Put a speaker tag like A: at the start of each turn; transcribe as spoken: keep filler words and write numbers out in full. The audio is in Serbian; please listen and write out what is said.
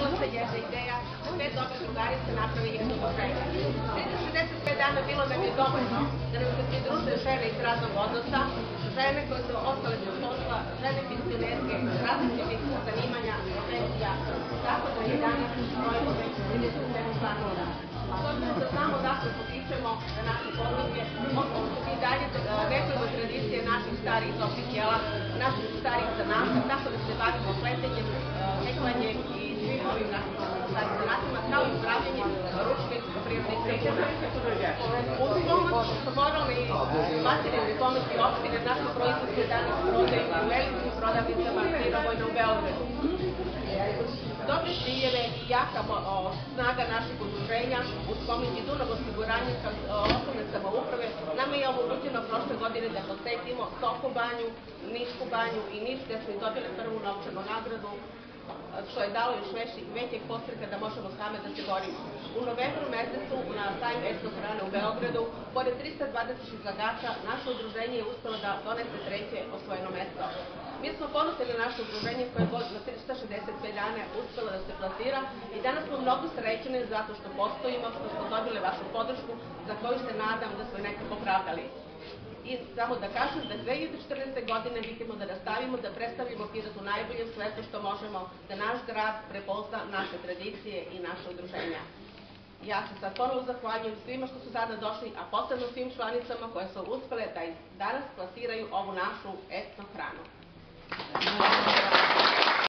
A: došla jedna ideja da te dobre drugarice napravi jedno udruženje. tristo šezdeset pet dana bilo nam je dovoljno da nam se pridruže žene iz radnog odnosa, žene koje su ostale bez posla, žene penzionerke, različitih zanimanja, profesija, tako da je danas brojimo već trideset sedam članova. S obzirom da znamo dakle potičemo da naše područje ostaviti i dalje nekoliko tradicije naših starih dobrih jela, naših starih zanata, tako da se bavimo pletenjem, teklanjem i svim ovim našim starim zanatima, kao i upravljanjem ručnih prirodnih prihoda. Uz pomoć moralne i materijalne pomoći opštine naše proizvode danas prodaju u velikim prodavnicama Mirovojna u Beogradu. Dobre ciljeve i jaka snaga naših udruženja uz pomoć Dunav osiguranja lokalne samouprave nama je omogućeno prošle godine da posetimo Soko banju, Nišku banju i Niš, gde smo dobili prvu novčanu nagradu, što je dalo još većeg podstreka da možemo same da se borimo. U novembru mesecu na sajmu etno hrane u Beogradu, pored trista dvadeset izlagača, naše udruženje je uspelo da donese treće osvojeno mesto. Mi smo ponosni na naše udruženje koje je na tristo šezdeset pet dana uspelo da se plasira i danas smo mnogo srećeni zato što postojimo, što smo dobili vašu podršku za koju se nadam da smo je nekako opravdali. I samo da kažem da dve hiljade četrnaeste. godine mislimo da nastavimo da predstavimo Pirot u najboljem svetu što možemo, da naš grad prepozna naše tradicije i naše udruženja. Ja se sad ponovo zahvaljujem svima što su sada došli, a posebno svim članicama koje su uspele da danas plasiraju ovu našu etno hranu.